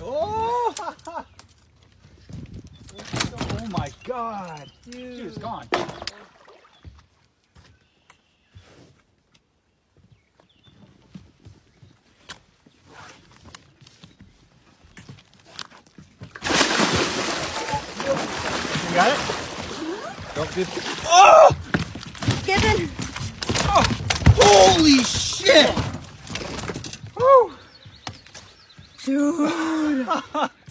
Oh! Oh my God. Dude, it's gone. You got it? Don't get. Oh! Get in. Oh! Holy shit! Woo! Dude.